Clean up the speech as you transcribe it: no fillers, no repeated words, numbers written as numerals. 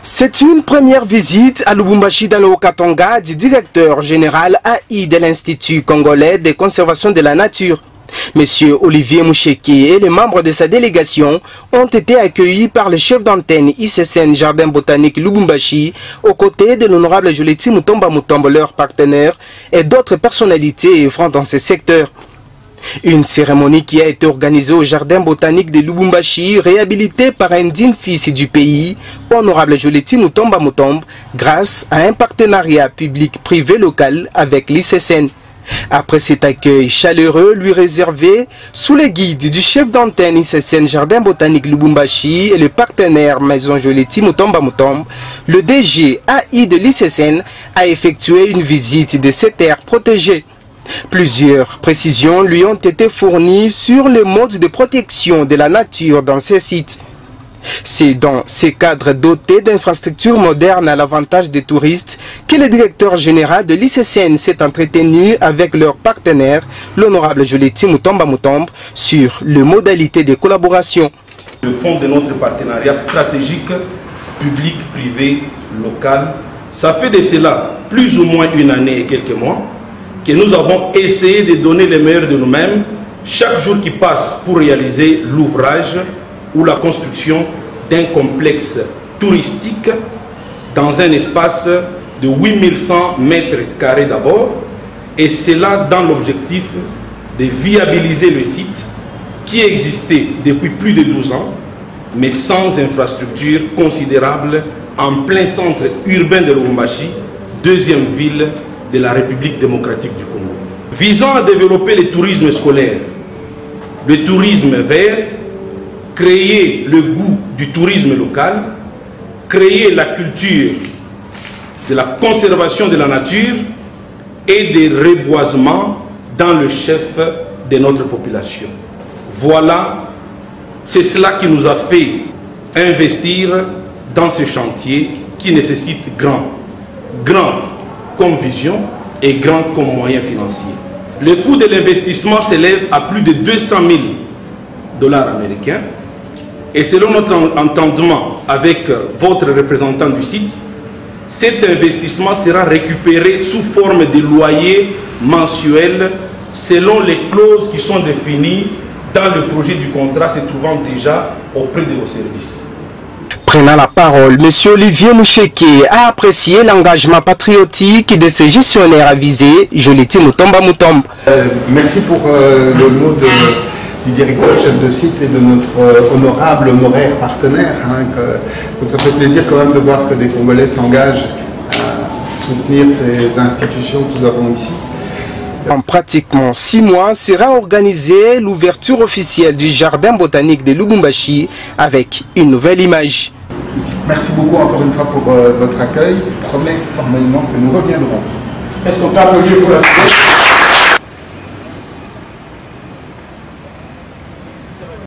C'est une première visite à Lubumbashi dans le Haut-Katanga du directeur général AI de l'Institut congolais de conservation de la nature. Monsieur Olivier Moucheki et les membres de sa délégation ont été accueillis par le chef d'antenne ICCN Jardin Botanique Lubumbashi aux côtés de l'honorable Joleti Mutomba Mutombo, leur partenaire, et d'autres personnalités œuvrant dans ce secteur. Une cérémonie qui a été organisée au Jardin Botanique de Lubumbashi, réhabilité par un digne fils du pays, honorable Joleti Mutomba Mutombo, grâce à un partenariat public-privé local avec l'ICCN. Après cet accueil chaleureux lui réservé sous le guide du chef d'antenne ICCN Jardin Botanique Lubumbashi et le partenaire Maison Joleti Mutomba Mutombo, le DG AI de l'ICCN a effectué une visite de cette aire protégée. Plusieurs précisions lui ont été fournies sur les modes de protection de la nature dans ces sites. C'est dans ces cadres dotés d'infrastructures modernes à l'avantage des touristes que le directeur général de l'ICCN s'est entretenu avec leur partenaire, l'honorable Joleti Mutomba Mutombo, sur les modalités de collaboration. Le fond de notre partenariat stratégique public-privé local, ça fait de cela plus ou moins une année et quelques mois que nous avons essayé de donner le meilleur de nous-mêmes chaque jour qui passe pour réaliser l'ouvrage ou la construction d'un complexe touristique dans un espace de 8100 mètres carrés d'abord, et cela dans l'objectif de viabiliser le site qui existait depuis plus de 12 ans, mais sans infrastructure considérable en plein centre urbain de Lubumbashi, deuxième ville de la République démocratique du Congo. Visant à développer le tourisme scolaire, le tourisme vert, créer le goût du tourisme local, créer la culture de la conservation de la nature et des reboisements dans le chef de notre population. Voilà, c'est cela qui nous a fait investir dans ce chantier qui nécessite grand comme vision et grand comme moyen financier. Le coût de l'investissement s'élève à plus de 200 000 $ américains. Et selon notre entendement avec votre représentant du site, cet investissement sera récupéré sous forme de loyer mensuel selon les clauses qui sont définies dans le projet du contrat se trouvant déjà auprès de vos services. Prenant la parole, M. Olivier Moucheki a apprécié l'engagement patriotique de ce gestionnaire avisé, Joleti Mutomba Mutombo. Merci pour le mot du directeur chef de site et de notre honoraire partenaire. Donc ça fait plaisir quand même de voir que des Congolais s'engagent à soutenir ces institutions que nous avons ici. En pratiquement 6 mois sera organisée l'ouverture officielle du Jardin Botanique de Lubumbashi avec une nouvelle image. Merci beaucoup encore une fois pour votre accueil. Je promets formellement que nous reviendrons. Est-ce qu'on peut applaudir pour la